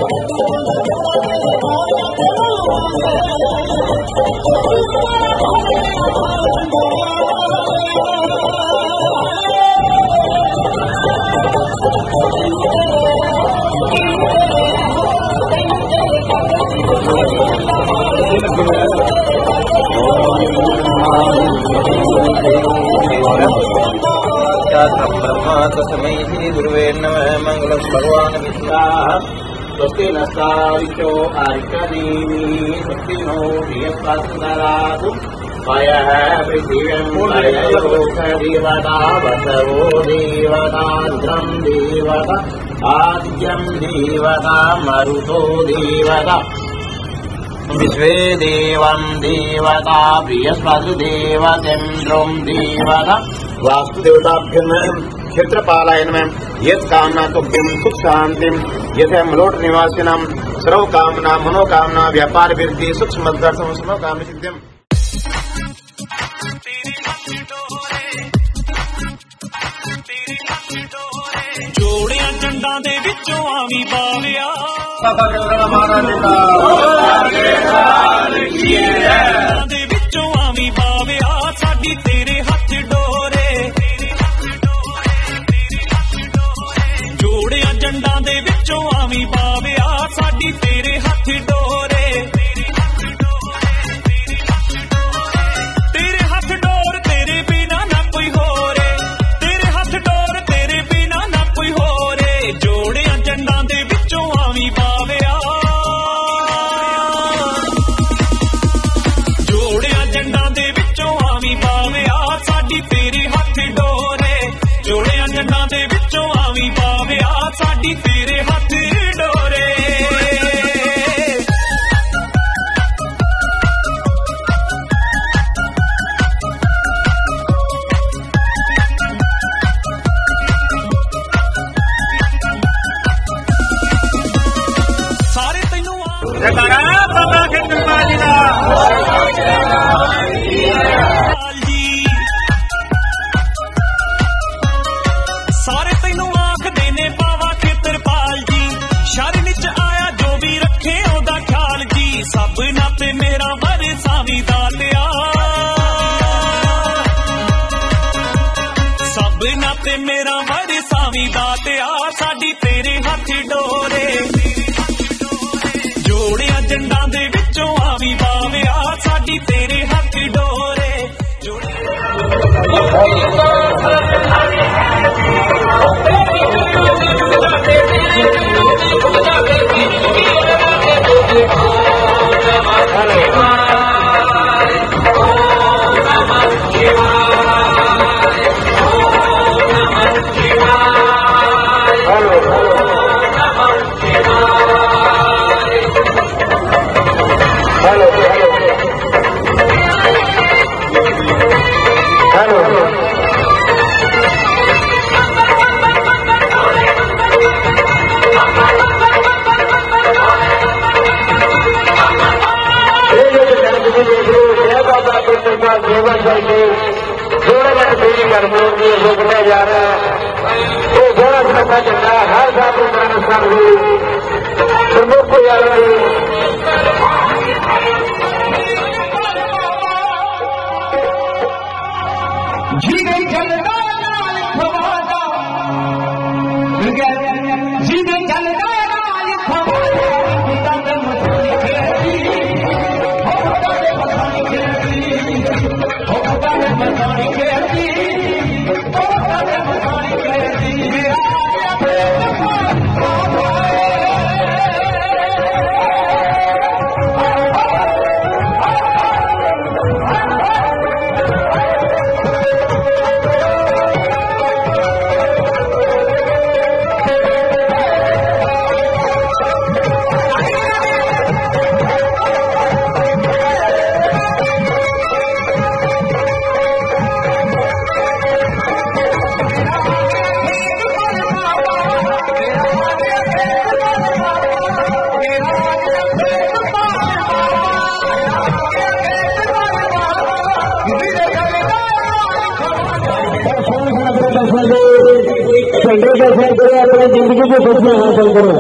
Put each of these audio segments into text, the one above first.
तस्मै श्री गुरुवे नमः। मंगल भगवान विद्याः। स्वस्ति नस्तारिचो आर्कदेवी स्वस्ति नो बृहस्पतिर्ददातु वयः पृथिवीं वसवो देवतान्द्रं देवता आद्यं देवता मरुतो देवता विश्वे देवं देवता बृहस्पतिर्देवतेन्द्रं देवता वास्तुदेवताभ्यं क्षेत्रपालाय नमः। यत् कामना तुभ्यं सुख शांतिं यथा मलोट निवासिनां सर्व कामना मनोकामना व्यापार वृद्धि सुख समृद्धि मनोकामना सिद्धिं। जोड़िया जंडा दे विचों आवी बाविया दे विचों आवी बाविया साडी तेरे हथ डोरे। जोड़िया जंडा दे विचों आवी बाविया साडी तेरे हथ डोरे। तेरे हथ डोर तेरे बिना ना कोई होरे। तेरे हथ डोर तेरे बिना ना कोई होरे। जोड़िया जंडा दे विचों आवी बाविया जोड़िया जंडा दे विचों आवी बाविया साडी तेरे हथ डोरे। जोड़िया जंडा दे विचों आवी बाविया साडी तेरे हथ डोरे। सारे तैनू जयकारा बाबा खिंडरपाल जी दा। जी सारे तैनू आखदे ने बाबा खेतरपाल जी। शहर विच आया जो भी रखे ओदा ख्याल जी। सब नाते मेरा वरसावी दातिया सब नाते मेरा वरसावी दातिया साडी तेरे हथ डोरे। जोड़िया जंडा दे विचों आवी बाविया साडी तेरे हथ डोरे। रोकने जा रहा है तो थोड़ा सा पता चलता है हर साल प्रमुख को जा रहा है। झंडे दर्शन करो, अपनी जिंदगी की खुशियां हासिल करो।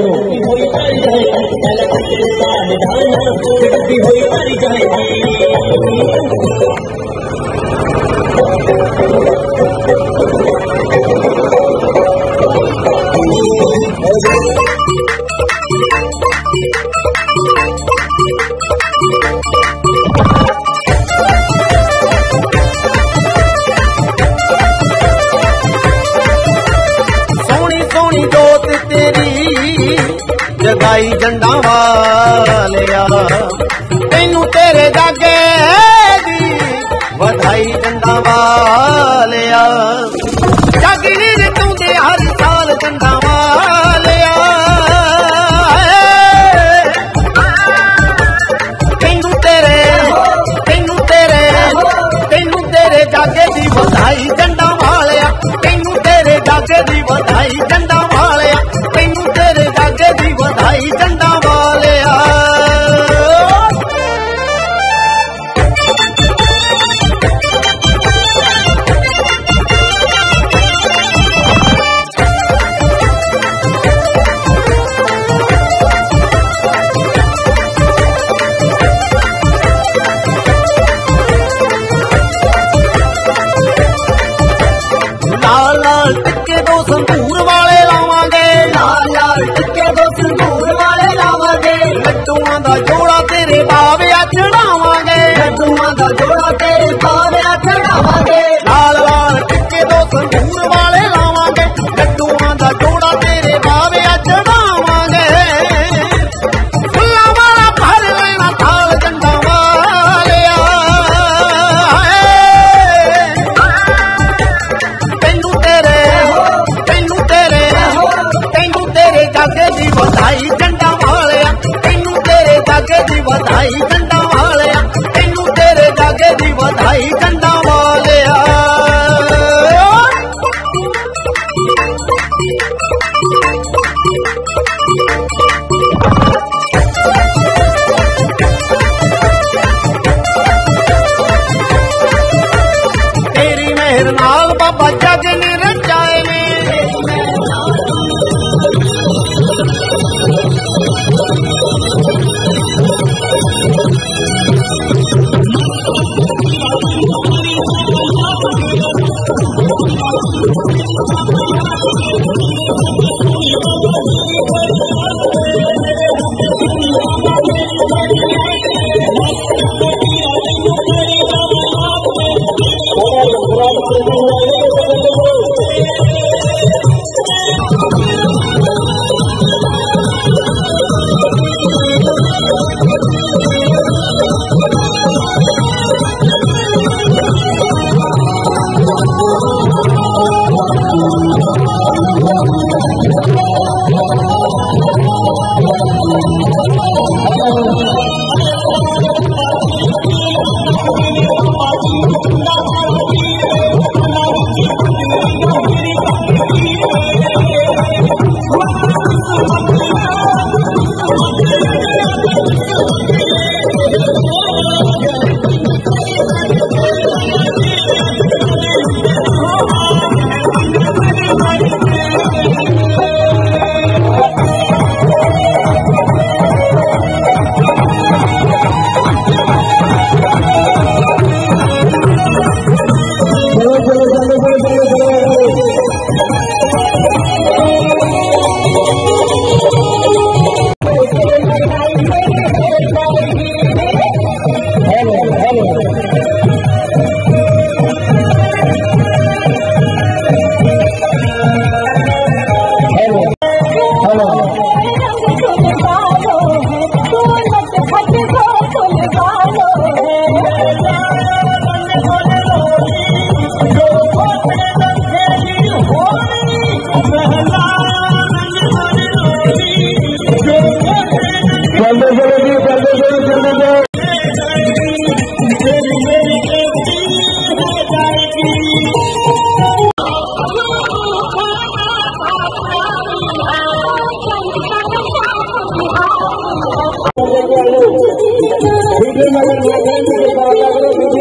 जोत तेरी जगाई झंडा वालिया, तेनू तेरे जागे दी बधाई झंडा वालिया। जागनी रे तू दे हर साल झंडा वालिया, तेनू तेरे जागे दी बधाई झंडा वालिया, तेनू तेरे जागे दी बधाई झंडा वालिया, तेनू तेरे जागे दी बधाई झंडा वालिया। लाल लाल टिक्के दो संदूर वाले लावांगे, लाल लाल टिक्के दो संदूर वाले लावांगे। लड्डूआं दा जोड़ा तेरे बाविया चढ़ावांगे, लड्डूआं दा जोड़ा तेरे बाविया चढ़ावांगे। लाल लाल टिक्के दो संदूर वाले लावांगे, लड्डूआं दा जोड़ा तेरे बाविया चढ़ावांगे। फुल्लां वाला भर लेना थाल झंडा वालिया, जागे दी बधाई झंडा वालिया, तेनू तेरे जागे दी बधाई झंडा वालिया, तेनू तेरे जागे दी बधाई झंडा वालिया। तेरी मेहर नाल बाबा जग ने रचाए ने,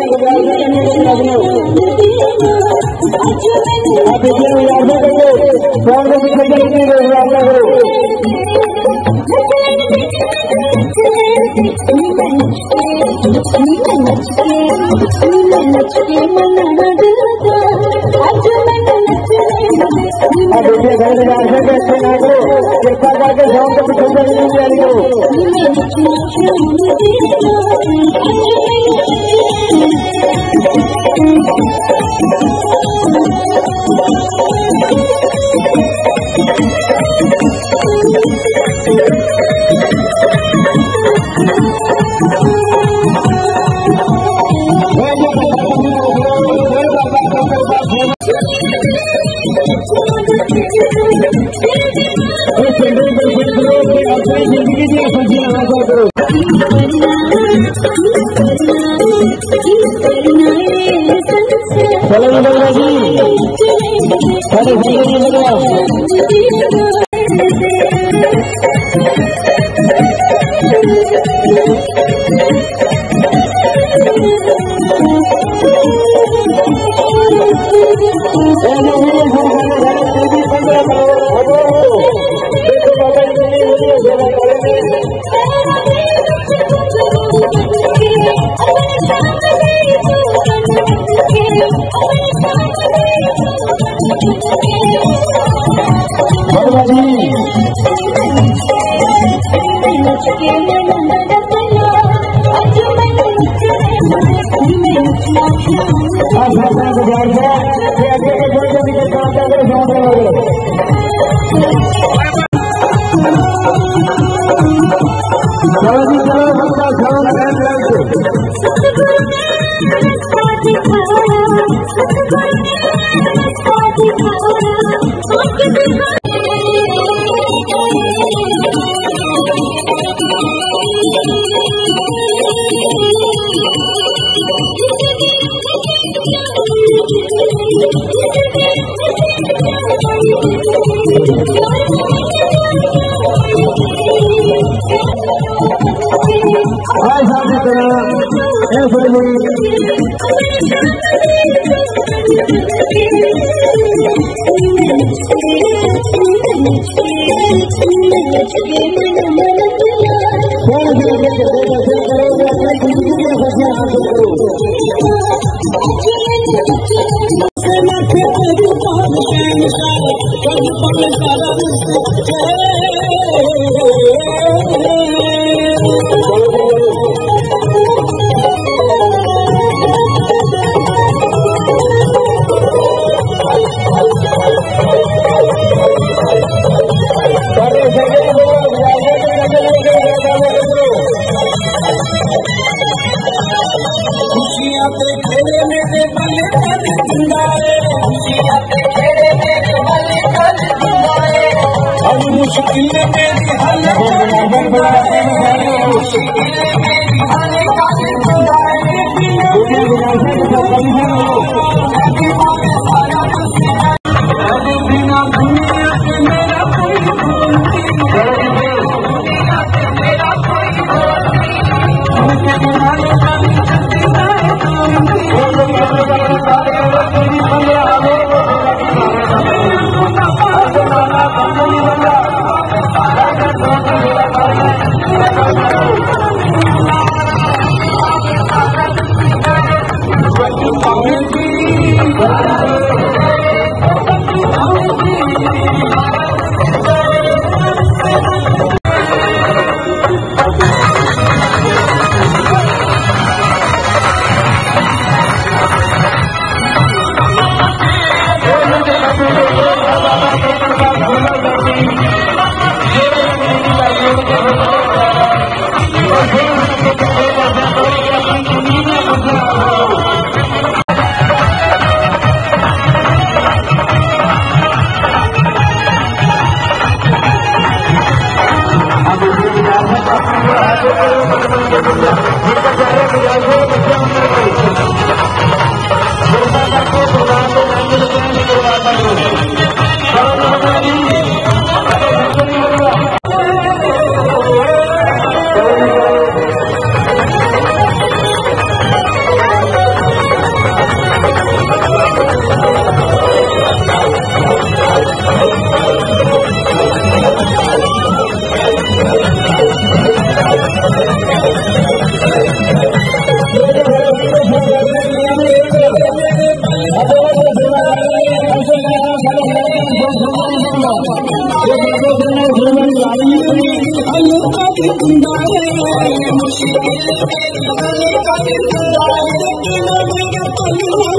आप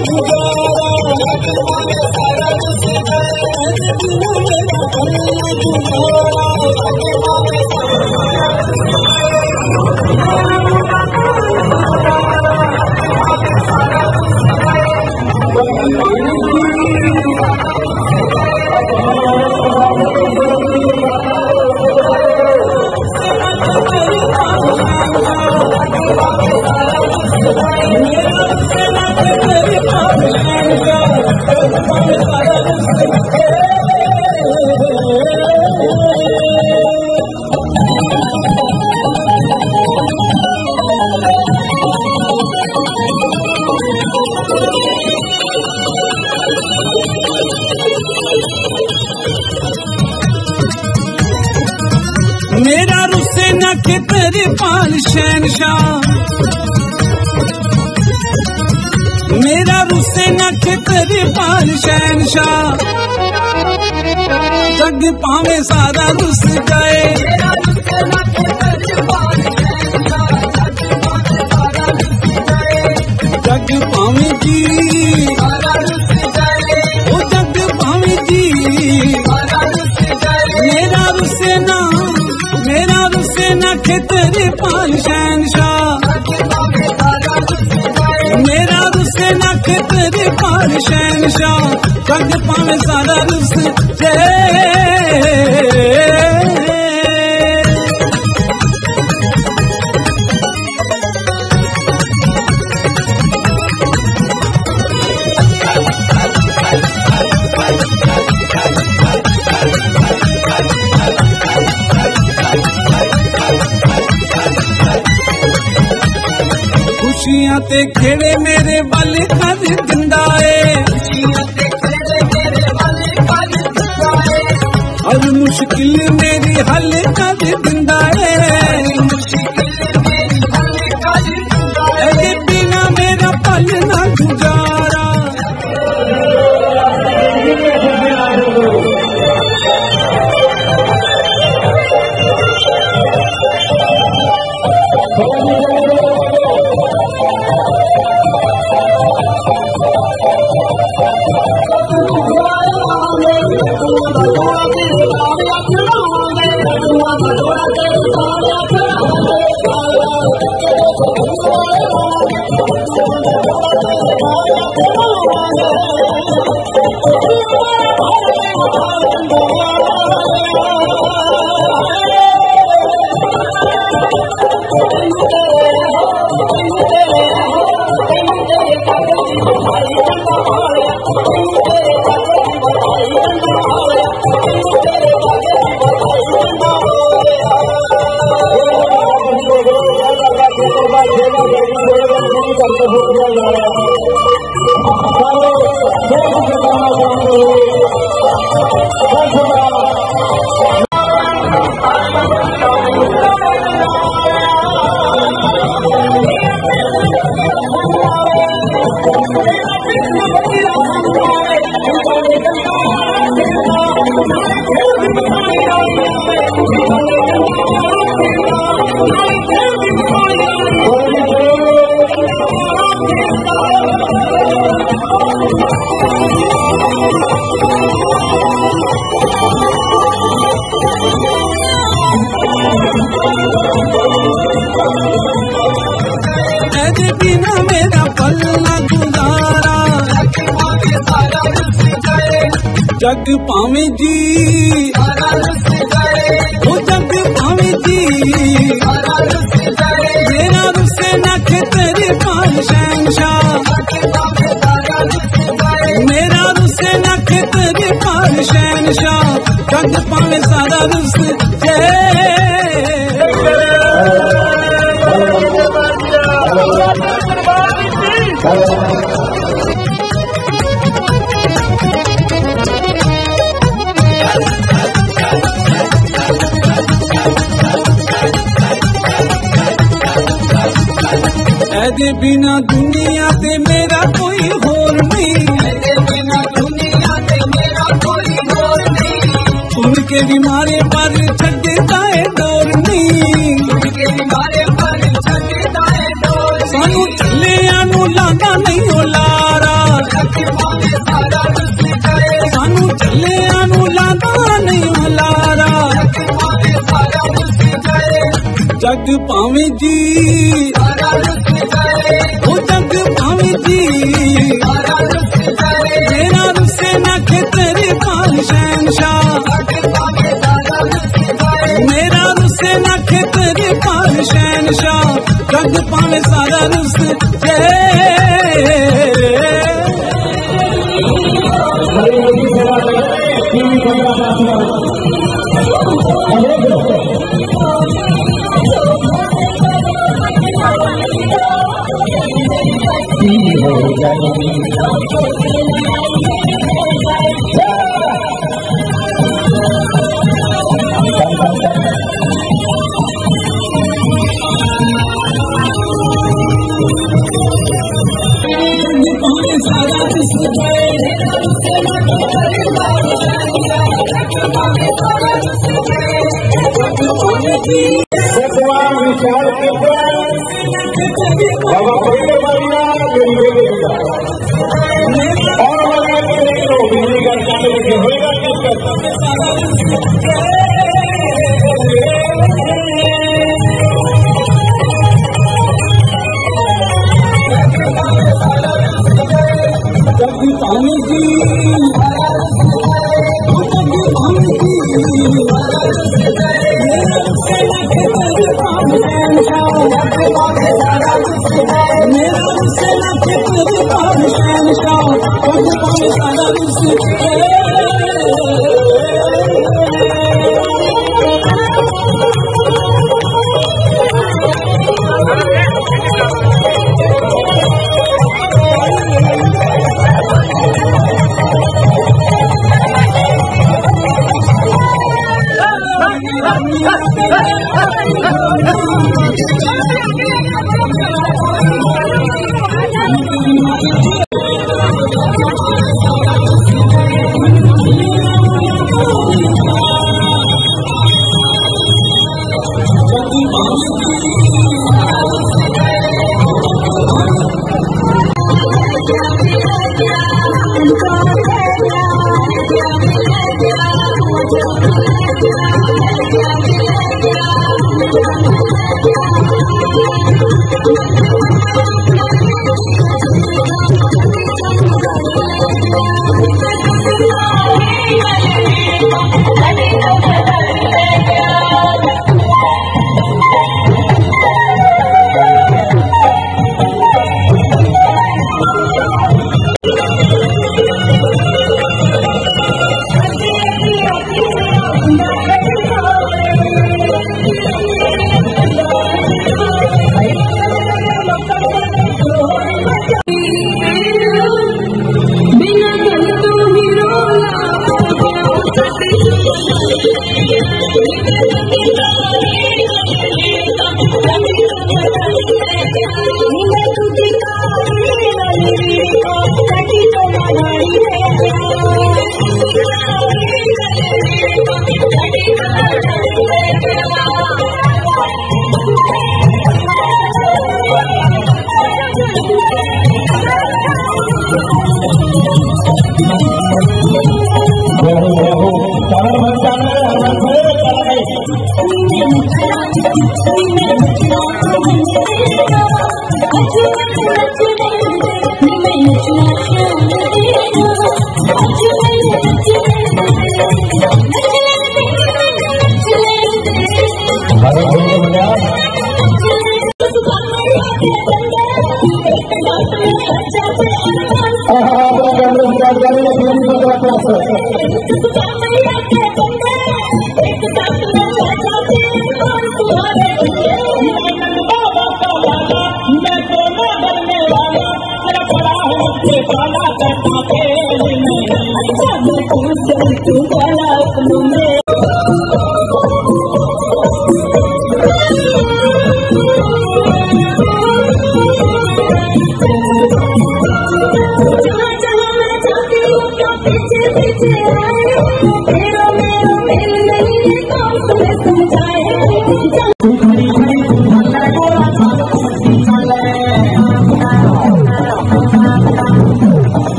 मेरा रुस्से न के तेरे पाल शहनशाह, मेरा रुस्से न के तेरे पाल शहनशाह, जग पावे सारा रुस जाए, जग पावे जी ओ जग पावे जी, मेरा रुस्से न के तेरे पाल शहनशाह, मेरा रुस्से न के तेरे पाल शहनशाह, जग पावे सारा रुस जाए। खुशियां ते खेड़े मेरे वल कर दिंदा ए, हर मुश्किल मेरी हल कर दिंदा ए, तेरे बिना मेरा पल ना गुजारा। बिना मेरा पल ना गुजारा, जग पावे जी वो जग पावे जी, मेरा रुस्से न के तेरे पाल शहनशाह, मेरा रुस्से न के तेरे पाल शहनशाह, जग पावे सारा रुस जाए। ऐदे बिना दुनिया ते मेरा कोई होर नहीं, उनके भी मारे पर छड्डदा है डोर नहीं, सानू चलिया नू लागा नहीं ओ लारा, जग पावे जी वो जग पावे जी मेरा रुसे ना तेरे पाल शहनशाह मेरा रुसे ना तेरे पाल शहनशाह जग पावे सारा रुस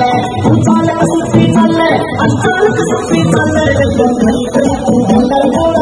चल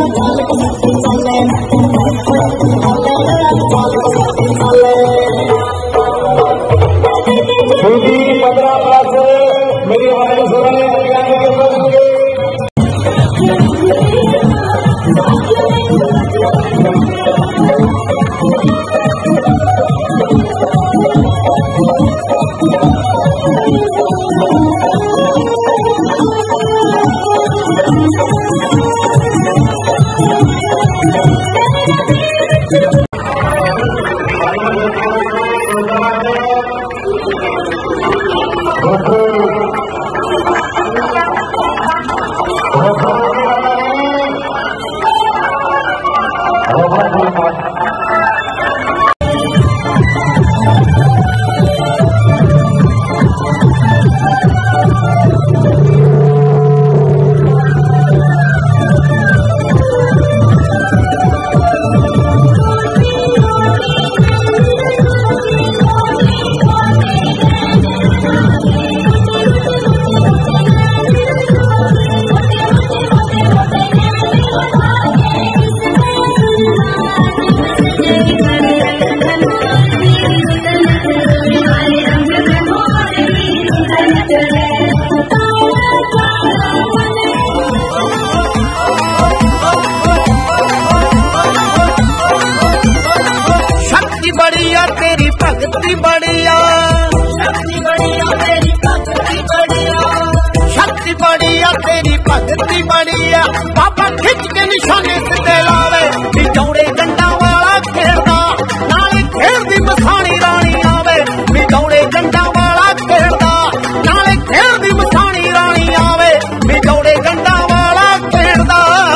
बाबा खिच के निशाने सिद्धे लावे भी दौड़े डंडा वाला खेलदा नाले खेल दी मसानी रानी आवे भी दौड़े डंडा वाला खेलदा नाले खेल दी मसानी रानी आवे भी दौड़े डंडा वाला खेलदा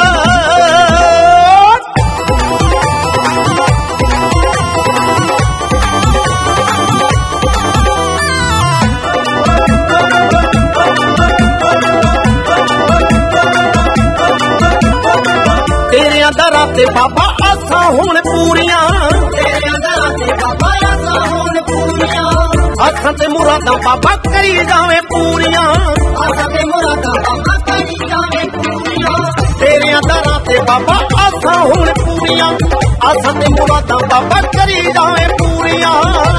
तेरिया दरा ते बाबा आसा हुण पूरियां तेरिया दरा ते बाबा आसा हुण पूरियां आसा ते मुरादा बाबा करी जावे पूरियां आसा ते मुरादा बाबा करी जावे पूरियां तेरिया दरा ते बाबा आसा हुण पूरियां आसा ते मुरादा बाबा करी जावे पूरियां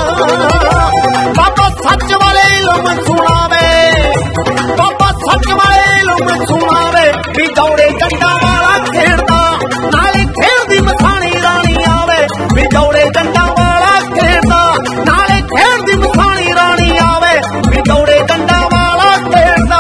बाबा सच वाले इल्म सुनावे बाबा सच वाले इल्म सुनावे भी दौड़े डंडा वाला खेलदा नाले खेल दी मसानी रानी आवे भी दौड़े डंडा वाला खेलदा नाले खेल दी मसानी रानी आवे भी दौड़े डंडा वाला खेलदा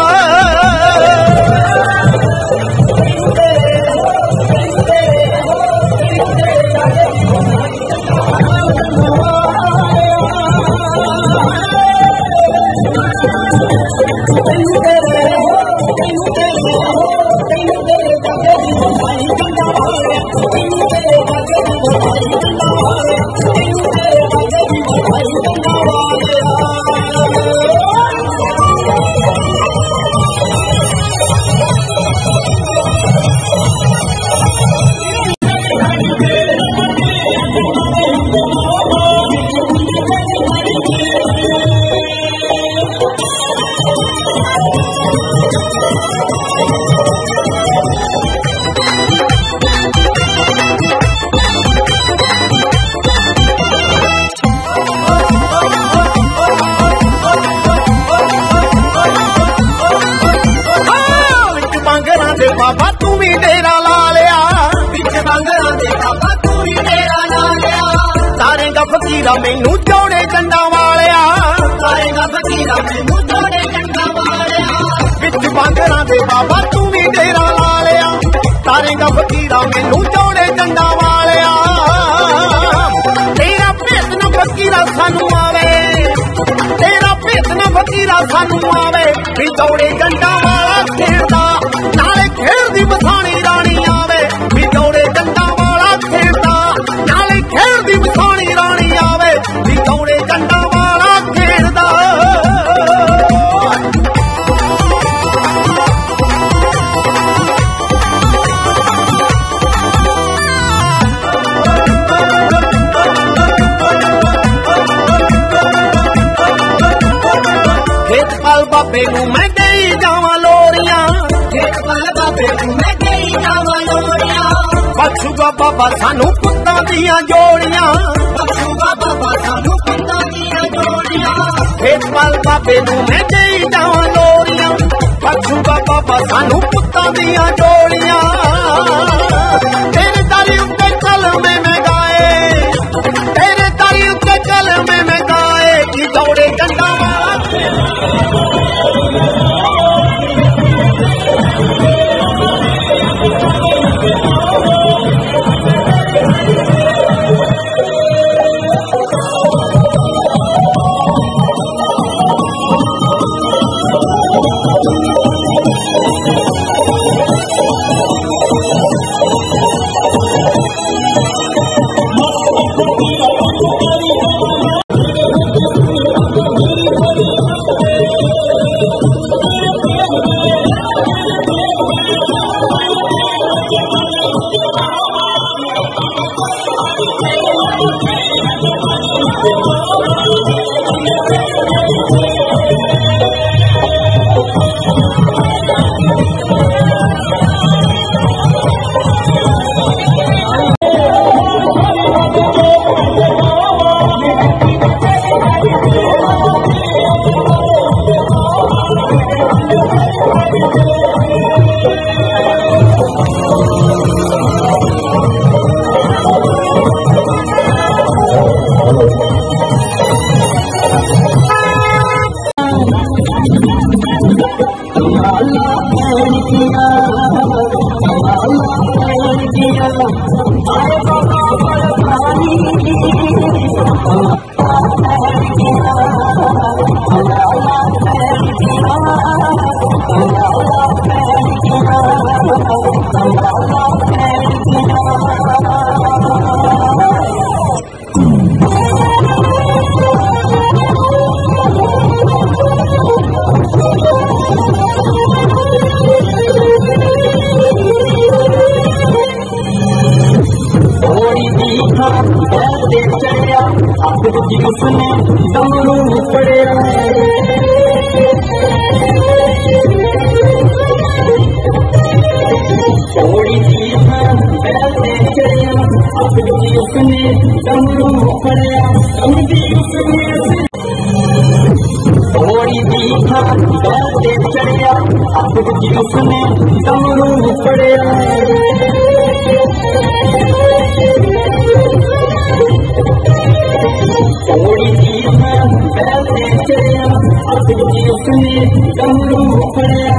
बाबा तू भी डेरा ला लिया बिच बांगरा दे बाबा तू भी डेरा ला लिया तारेगा फकीरा मैनू जोड़े डंडा वालिया तारेगा फकीरा मैनू जोड़े डंडा वालिया बिच बांगरा दे बाबा तू भी डेरा ला लिया तारेगा फकीरा मैनू जोड़े डंडा वालिया तेरा भेत न फकीरा सानू आवे तेरा भेत न फकीरा सानू आवे भी दौड़े डंडा वाला खेलदा नाले खेल दी मसानी रानी आवे भी दौड़े डंडा वाला खेलदा नाले खेल दी मसानी रानी आवे भी दौड़े डंडा वाला खेलदा खेत पाल बाबे नू मैं गई जावां लोरियां खेत पाल बाबे नू मैं गई जावां लोरियां बख्शूगा बाबा सानू पुत्तां दियां जोड़ियां बख्शूगा बाबा सानू पुत्तां दियां जोड़ियां खेत पाल बाबे नू मैं गई जावां लोरियां बख्शूगा बाबा सानू पुत्तां दियां जोड़ियां तेरे दारी उत्ते कलमे में गाए तेरे दारी उत्ते कलमे में गाए कि दौड़े पड़िया थोड़ी सी पैसे चढ़िया अपनी उसने डमरू पड़िया थोड़ी सी पैसे चढ़िया अपनी उसने डमरू पड़िया थोड़ी सी पैसे चढ़िया अपनी उसने डमरू पड़िया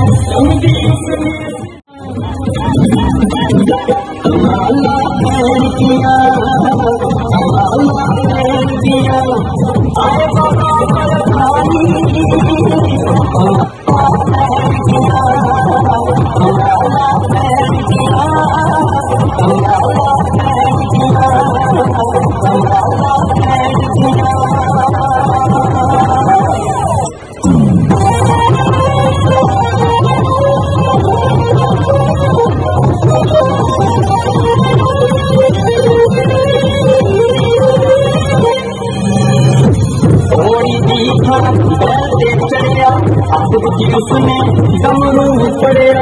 उसने डमरू पड़िया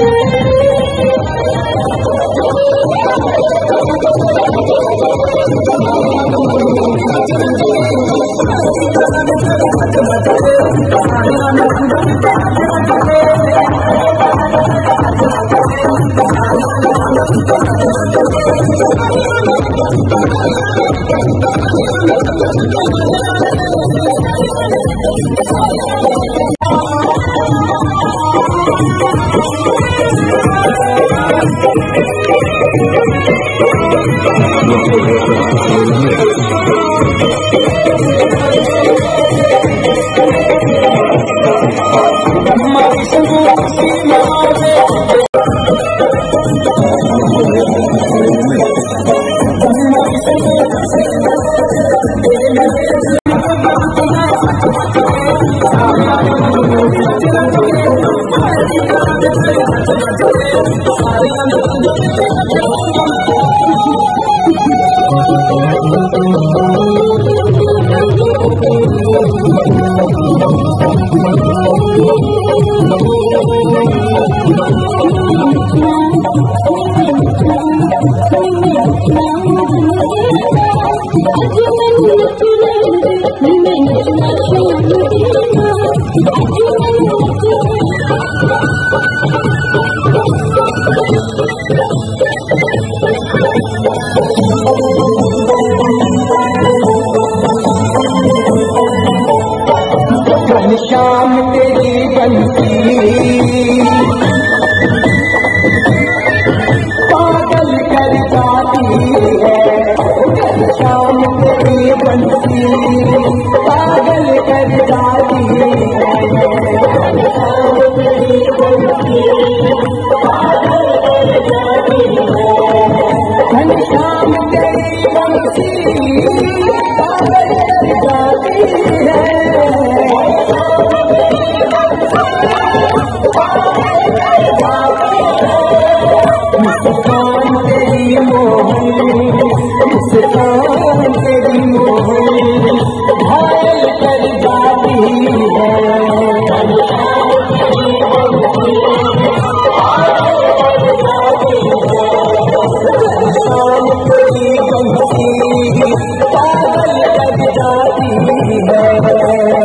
शाम तेरी बंसी पागल कर जाती है शाम तेरी बंसी पागल कर जाती है शाम तेरी बंसी पागल कर जाती है शाम तेरी बंसी पागल कर जाती है मुस्कान तेरी मोहन मुस्कान तेरी मोहन घायल कर जाती है मुस्कान तेरी बंसी पागल कर जाती है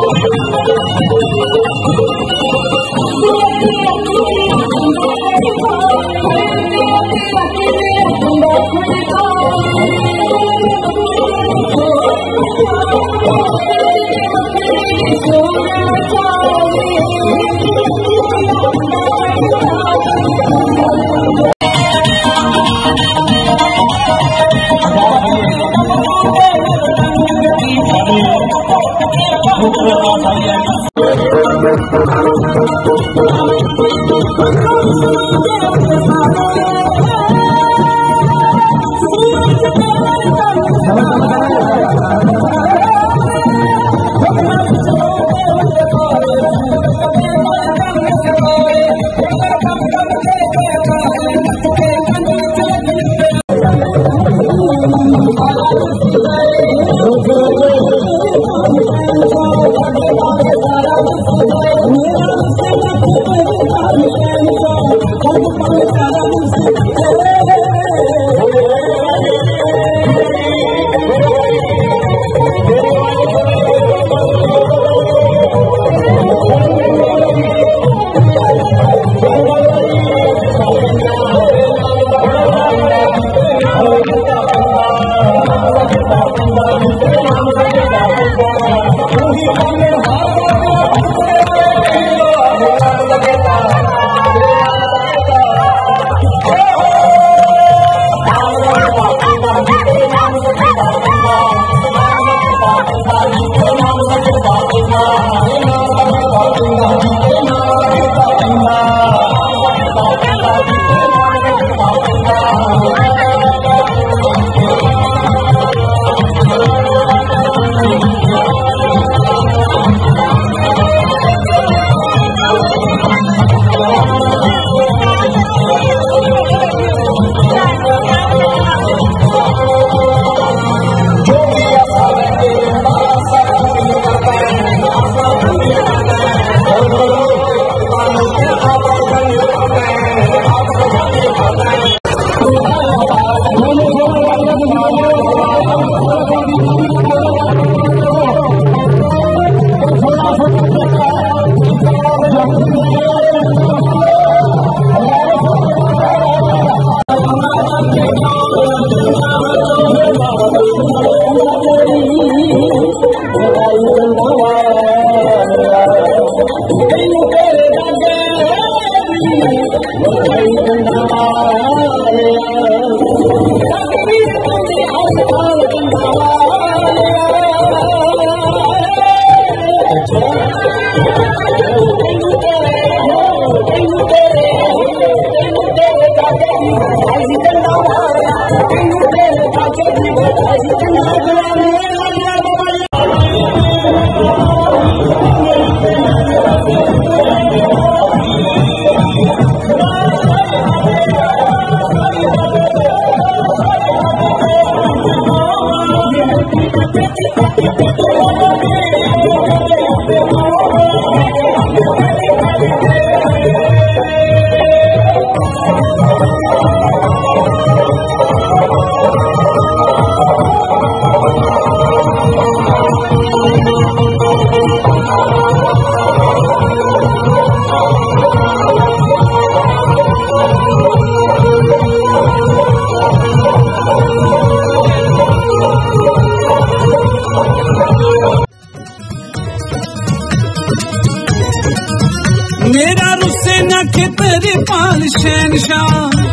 मेरा रुस्से न तेरे पाल शहनशाह,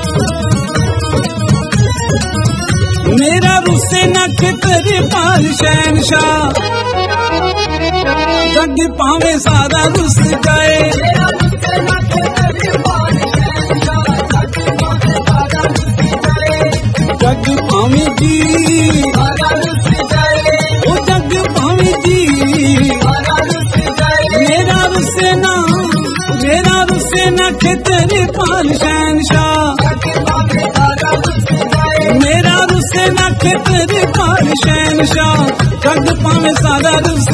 मेरा रुस्से न तेरे पाल शहनशाह, जग पावे सारा रुस जाए, जग पावे जी ओ जग पावे जी, मेरा रुस्से न तेरे पाल शहनशाह, मेरा रुस्से न तेरे पाल शहनशाह, जग पावे सारा रुस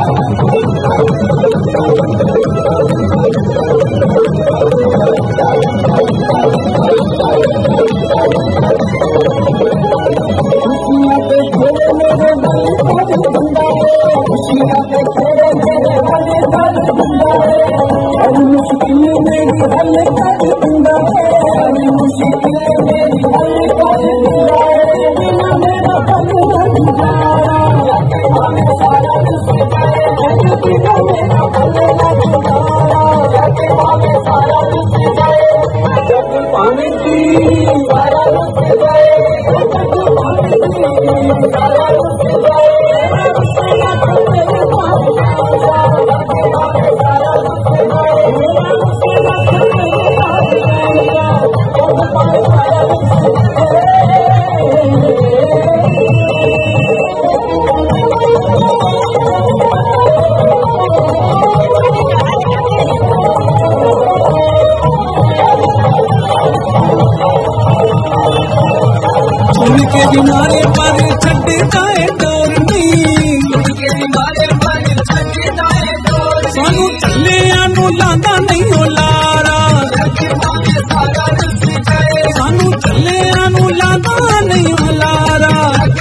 Thank you. उनके बीमारे पर छड्डे जाए डोरनी सानू चलिया नू लांदा नहीं हो लारा सानू चलिया नू लांदा नहीं हो लारा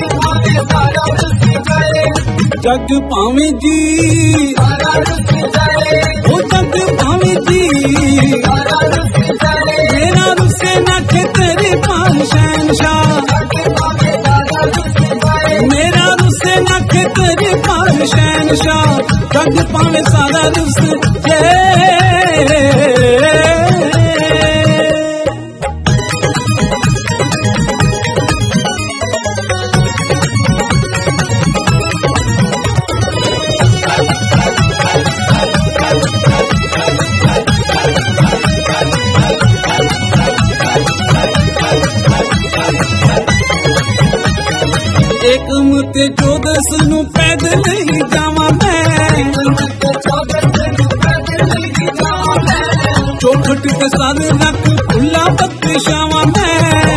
जग पावे जी ओ जग पावे जी मेरा रुसे ना तेरे पाल शहनशाह मेरा रुसे ना तेरे पाल शहनशाह जग पावे सारा रुस एक मुते 14 नू पैदल ही जावा मैं चौखट के सारे नक खुला बख्शावा मैं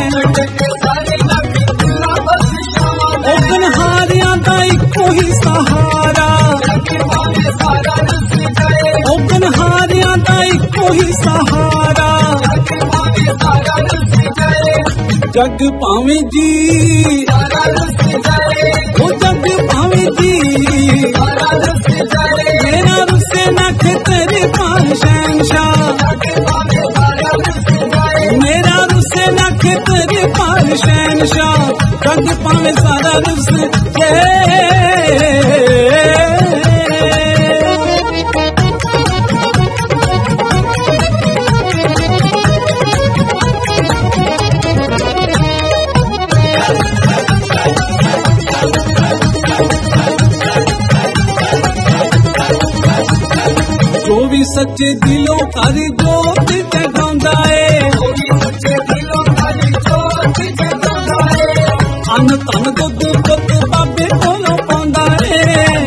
ओकन हारिया दा इको ही सहारा ओकन हारिया दा इको ही सहारा जग पावे जी ओ जग पावे जी मेरा रुसे ना तेरे पाल शहनशाह मेरा रुसे ना तेरे पाल शहनशाह जग पावे सारा रुस जो भी सच्चे दिलों कर जोत जगांदा है अन तन दुध पुत बाबे कोलों पांदा है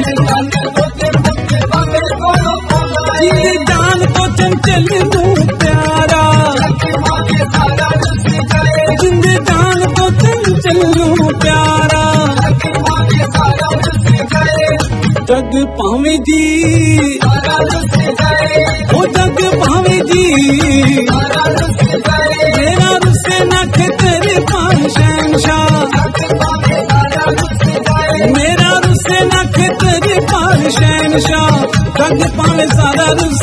जिंदे जान को चंचल नू प्यारा जिंदे जान को चंचल नू प्यारा जग पावे जी ओ जग पावे जी मेरा रुसे ना तेरे पाल शहनशाह मेरा रुसे ना तेरे पाल शहनशाह जग पावे सारा रुस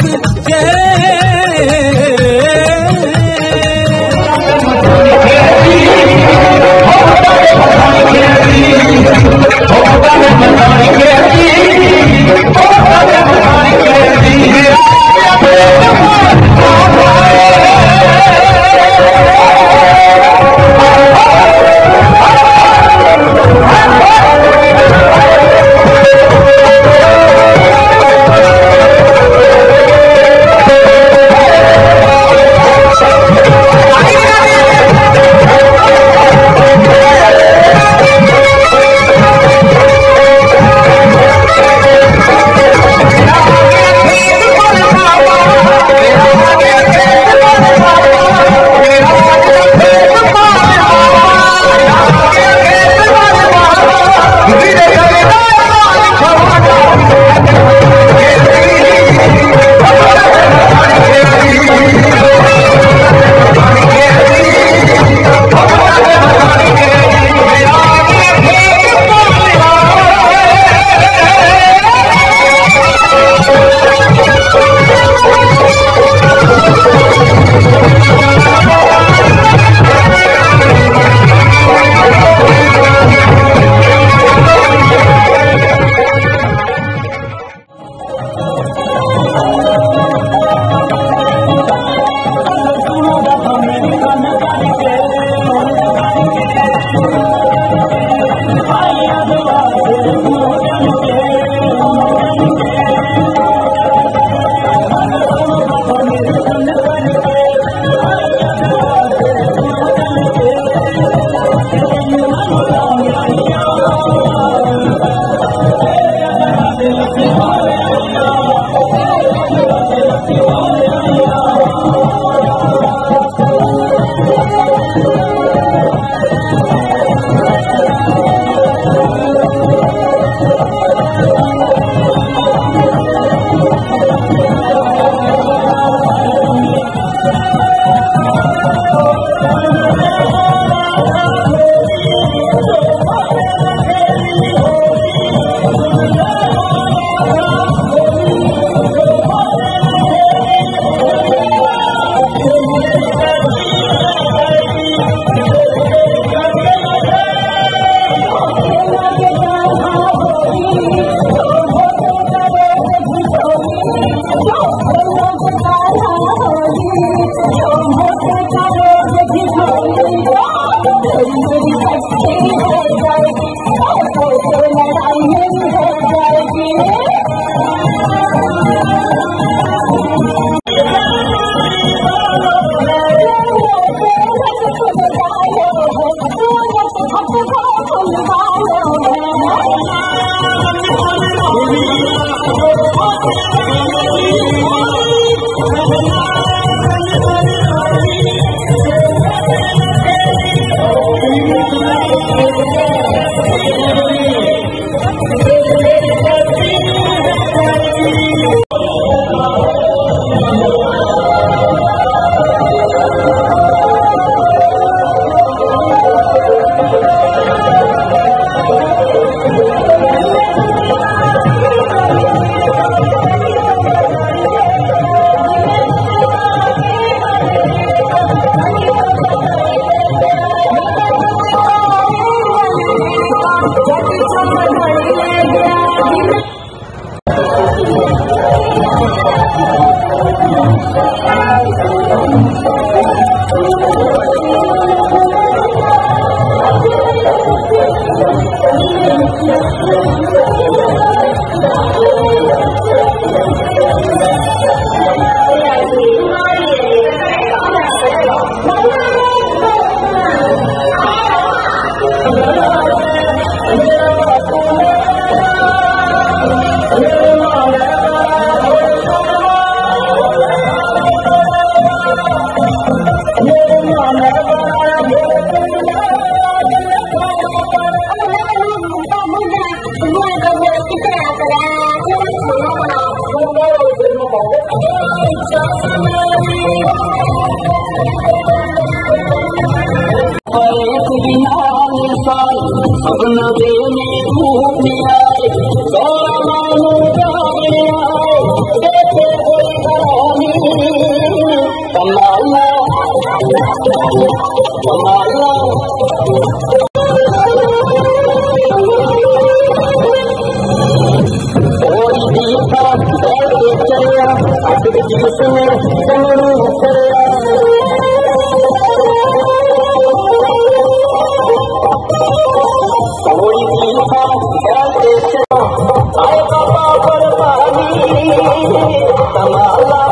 नदी में रूप आए गौरा मानो जाने आए देखे कोई घरानी कमाला कमाला और दीपा बैठे चलिया अपने जिसमें कमरू चलिया आए बाबा बरबानी कमाला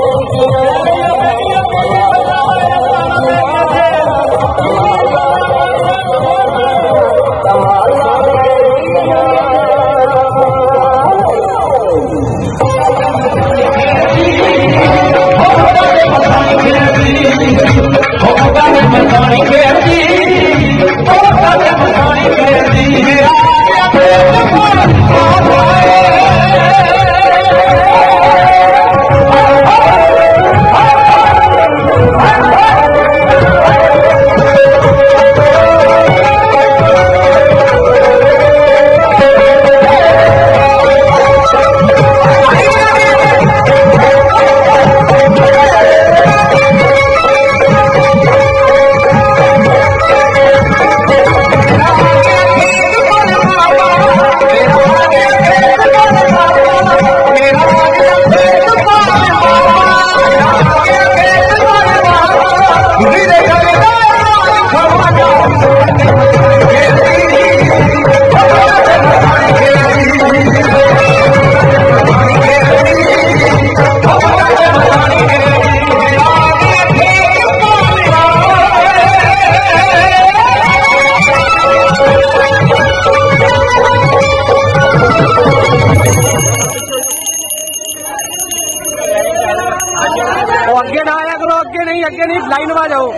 अगे नहीं लाइन में जाओ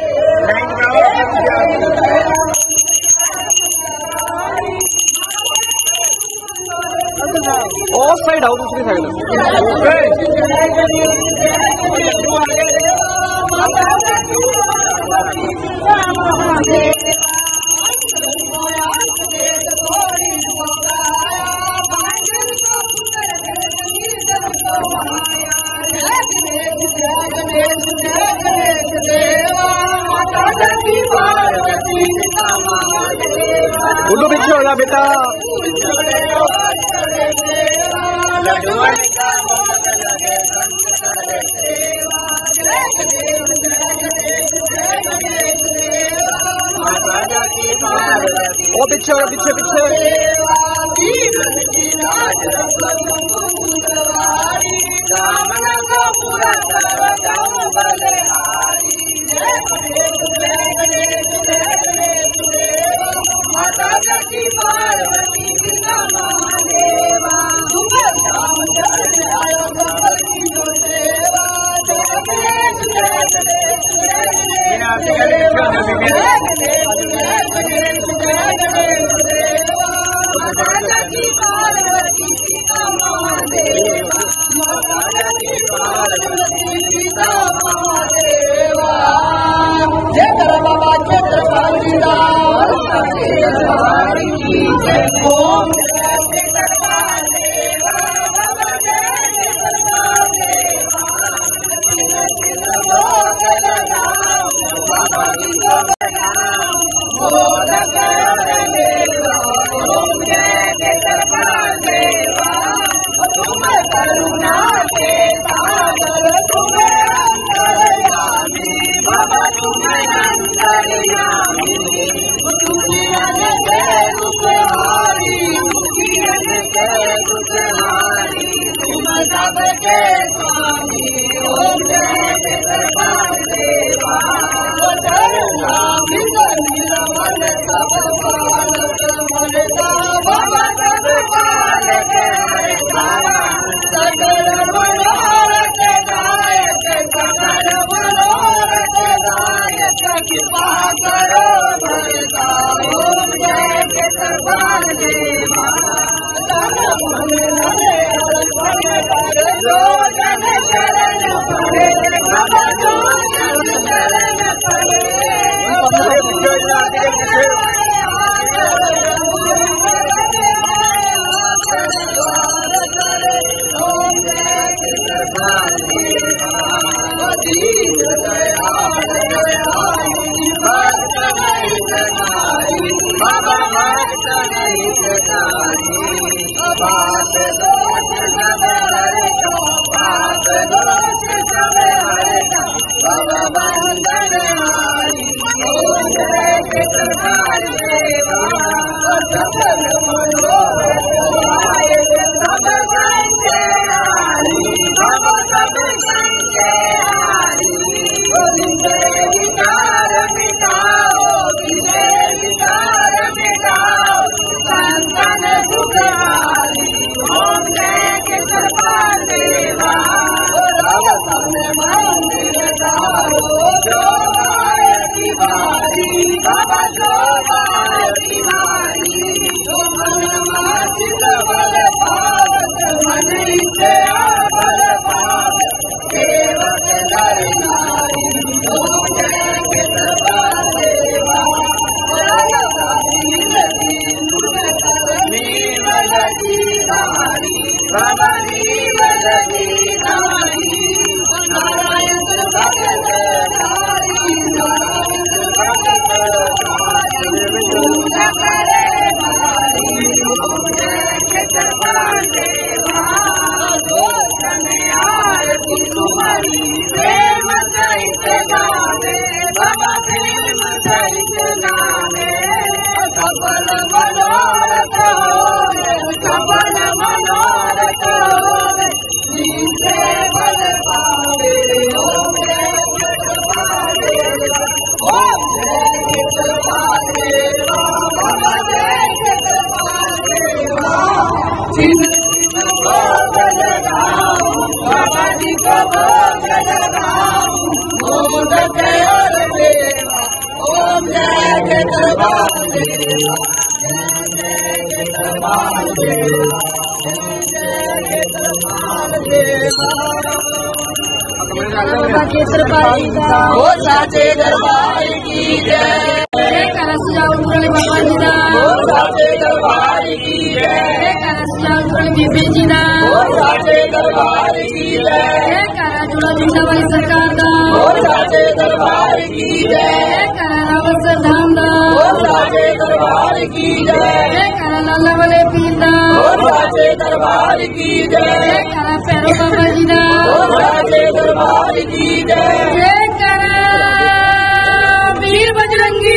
और साइड आओ दूसरी साइड उनको पीछे हो जा बेटा वो पीछे हो पीछे पीछे साचे दरबार की जय। बाबा जी दा साचे दरबार की जय। बीबी जी दा साचे दरबार की जय। जुड़ा जिंदा वाली सरकार दा साचे दरबार की जय। रावत धाम दा साचे दरबार की जय। लाला वाले पीर दा साचे दरबार की जय। पैरो बाबा जी दा साचे दरबार की जय। वीर बजरंगी